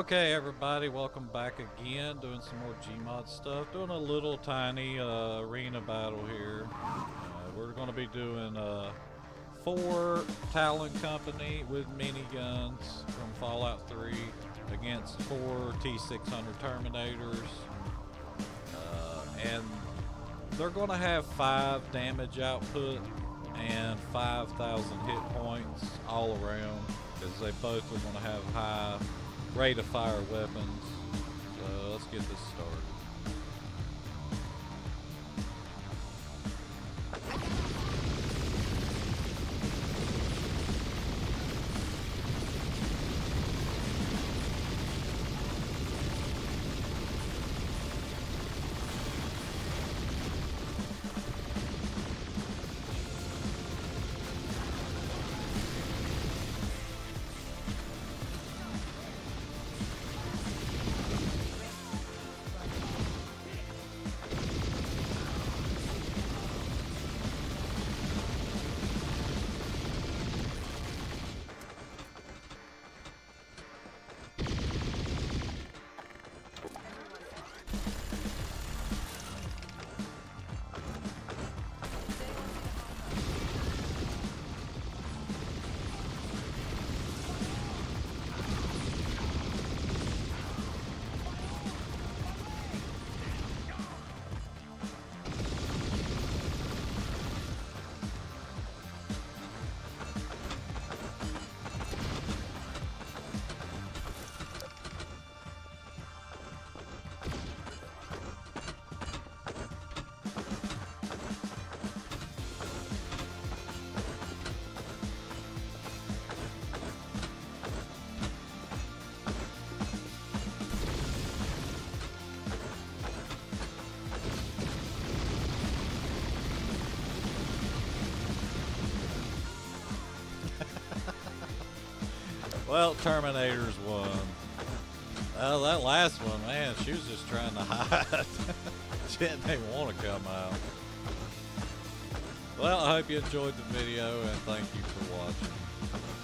Okay, everybody, welcome back again. Doing some more Gmod stuff. Doing a little tiny arena battle here. We're going to be doing 4 Talon company with miniguns from Fallout 3 against 4 T600 Terminators. And they're going to have 5 damage output and 5,000 hit points all around, because they both are going to have high rate of fire weapons. So let's get this started. Well, Terminators won. Well, that last one, man, she was just trying to hide. She didn't even want to come out. Well, I hope you enjoyed the video, and thank you for watching.